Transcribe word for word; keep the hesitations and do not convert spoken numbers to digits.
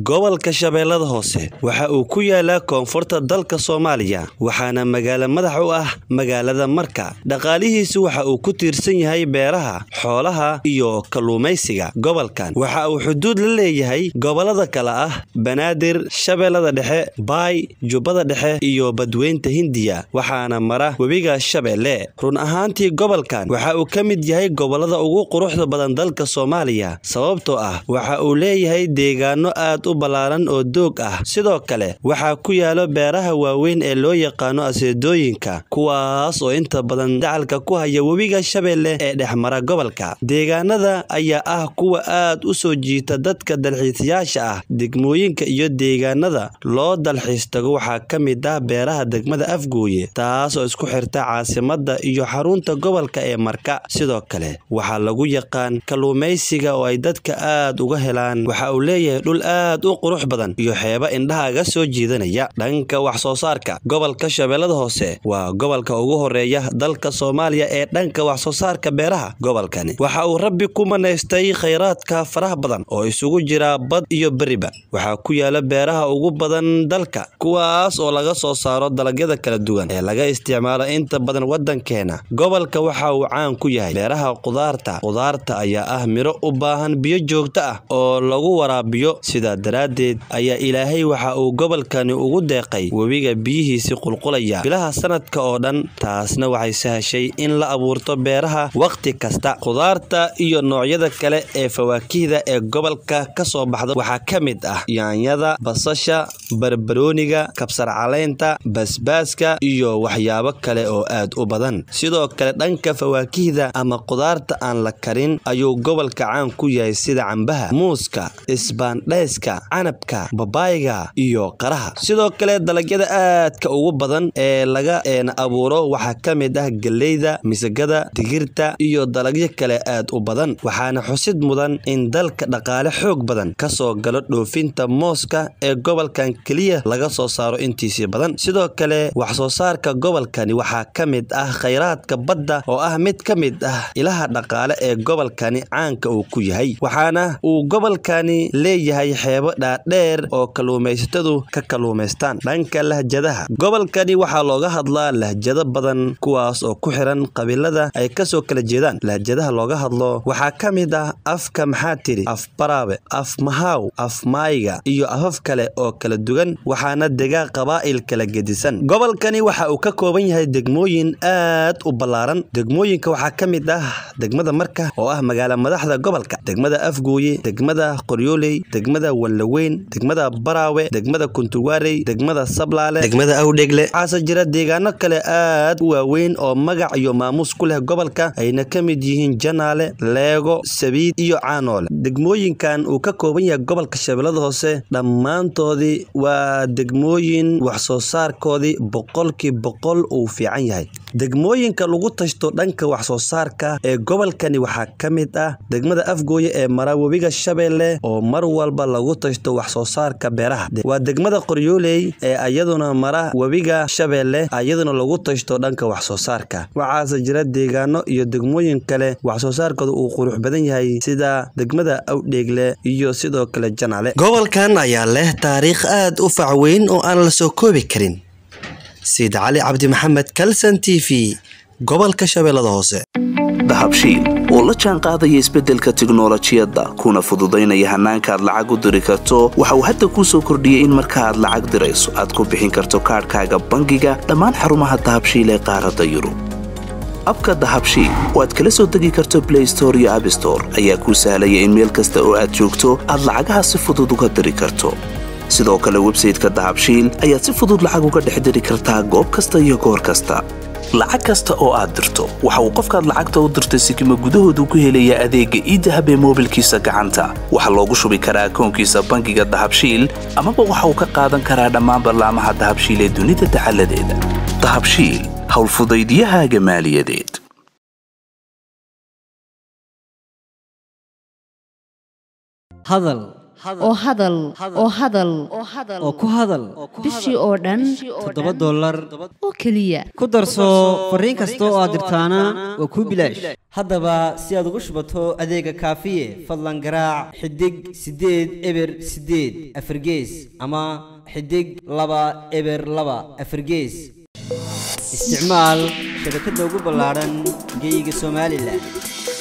gobolka Shabeellada Hoose waxa uu ku yaalaa koonfurta dalka Soomaaliya waxaana magaalo madax u ah magaalada Marka. Dhaqaalihiisu waxa uu ku tiirsan yahay beeraha, xoolaha iyo kalluumaysiga. Gobolkan waxa uu xuduud la leeyahay gobolada kala ah Banaadir, Shabeellada Dhexe, Baay, Jubbada Dhexe iyo Badweynta Hindiya waxaana mara webiga Shabeelle. Run ahaantii gobolkan waxa uu ka mid yahay gobolada ugu quruxda badan dalka Soomaaliya sababtoo ah waxa uu leeyahay deegaano aad u ballaaran oo doog ah. Sidoo kale waxa ku yaalo beeraha waaweyn ee loo yaqaano aseedooyinka kuwaas oo inta badan dacalka ku haya webiga Shabeelle ee dhexmara gobolka. Deegaanada ayaa ah kuwa aad u soo jiita dadka dalxiisayaasha ah. Degmooyinka iyo deegaanada loo dalxiis tago waxaa ka mid ah beeraha degmada Afgooye taas oo isku xirta caasimadda iyo xarunta gobolka ee Marka. Sidoo kale waxa lagu yaqaan kalluumaysiga oo ay dadka aad uga helaan. Waxa uu leeyahay dhul aad u qurux badan iyo xeebo indhahaaga soo jiidanaya. Dhanka wax soo saarka, gobolka Shabeellada Hoose waa gobolka ugu horeeya dalka Soomaaliya ee dhanka wax soo saarka beeraha. Gobolkani waxa uu Rabbi ku manaystay kheyraadka faraha badan oo isugu jira bad iyo bariba. Waxa ku yaala beeraha ugu badan dalka kuwaas oo laga soo saaro dalagyada kala duwan ee laga isticmaalo inta badan wadankeena. Gobolka waxa uu caan ku yahay beeraha qudaarta. Qudaarta ayaa ah miro u baahan biyo joogto ah oo lagu waraabiyo. Sidaa daraadeed ayaa Ilaahay waxa uu gobolkani ugu deeqay webiga biyihiisa qulqulaya bilaha sanadka oo dhan. Taasna waxay sahashay in la abuurto beeraha waqti kasta. Qudaarta iyo noocyada kale ee fawaakihda ee gobolka ka soo baxda waxaa ka mid ah yaanyada, basasha, barbarooniga, kabsar caleenta, basbaaska iyo waxyaabo kale oo aad u badan. Sidoo kale dhanka fawaakihda ama qudaarta aan la karin ayuu gobolka caan ku yahay sida cambaha, muuska, isbaandhayska, canabka, babaayga iyo qaraha. Sidoo kale dalagyada aadka ugu badan ee laga abuuro waxaa ka mid ah galleyda, misagada, digirta iyo dalagyo kale aad u badan. Waxaana xusid mudan in dalka dhaqaale xoog badan ka soo galo dhoofinta mooska ee gobolkan kaliya laga soo saaro intiisa badan. Sidoo kale wax soo saarka gobolkani waxaa ka mid ah kheyraadka badda oo ah mid ka mid ah ilaha dhaqaale ee gobolkani caanka uu ku yahay. Waxaana uu gobolkani leeyahay xeebo dhaadheer oo kalluumaysatadu ka kalluumaystaan. Dhanka lahjadaha, gobolkani waxaa looga hadlaa lahjado badan kuwaas oo ku xiran qabiilada ay ka soo kala jeedaan. Lahjadaha looga hadlo waxaa ka mid ah afka Maxaatiri, af Baraawe, af Mahaaw, af Maayga iyo afaf kale oo kala duwan waxaana dega qabaa'il kala gedisan. Gobolkani waxa uu ka kooban yahay degmooyin aad u ballaaran. Degmooyinka waxaa ka mid ah degmada Marka oo ah magaalo madaxda gobolka, degmada Afgooye, degmada Qoryooley, degmada Wallaweyn, degmada Baraawe, degmada Kuntuwaarey, degmada Sablaale, degmada Awdhegle. Waxaa jira deegaano kale aad u waaweyn oo magac iyo maamuus ku leh gobolka ayna ka mid yihiin Janaale, Leego, Sabiid iyo Caanoole. Degmooyinkan uu ka kooban yahay gobolka Shabeellada Hoose dhammaantoodii waa degmooyin wax soo saarkoodii boqolkiiba boqol uu fiican yahay. Degmooyinka lagu tashto dhanka wax soo saarka ee gobolkani waxaa ka mid ah degmada Afgooye ee mara webiga Shabeelle oo mar walba lagu tashto wax soo saarka beeraha. Waa degmada Qoryooley ee ayaduna mara webiga Shabeelle ayaduna lagu tashto dhanka wax soo saarka. Waxaa jira deegaano iyo degmooyin kale wax soo saarkooda uu qurux badan yahay sida degmada Awdhegle iyo sidoo kale Janaale. Gobolkan ayaa leh taariikh aad u fac weyn oo aan la soo koobi karin. Siid Cali Cabdi Maxamed, Kalsan T V, gobolka Shabeellada Hoose. Dahabshiil oo la jaan qaadaya isbeddelka tiknoolajiyadda kuna fududaynaya hanaanka aad lacag u diri karto. Waxa uu hadda kuu soo kordhiyey in marka aad lacag dirayso aad ku bixin karto kaadhkaaga bangiga dhammaan xarumaha Dahabshiil ee qaaradda Yurub. Abka Dahabshiil oo aad kala soo degi karto Play Store iyo App Store ayaa kuu sahlaya in meel kasta oo aad joogto aad lacagaha si fudud uga diri karto. Sidoo kale website-ka Dahabshiil ayaad si fudud lacag uga dhex diri kartaa goob kasta iyo goor kasta. Lacag kasta oo aad dirto waxa uu qofkaad lacagta u dirtay sikimo gudahoodu ku helayaa adeegga e-Dahab ee moobilkiisa gacanta. Waxa loogu shubi karaa akoonkiisa bangiga Dahabshiil amaba waxa uu ka qaadan karaa dhammaan barnaamijyada Dahabshiil ee dunida taxalladeeda. Dahabshiil hawl fudaydiyahaaga maaliyadeed. hadal oo hadal oo hadal oo ku hadal bishii oo dhan toddoba dollar oo keliya ku darso fariin kasta oo aad dirtaana waa kuu bilaash haddaba si aad ugu shubato adeega kaafiye fadlan garaac xidig siddeed eber siddeed afargees ama xidig laba eber laba afargees isticmaal shabakadda ugu ballaaran geyga Soomaaliland.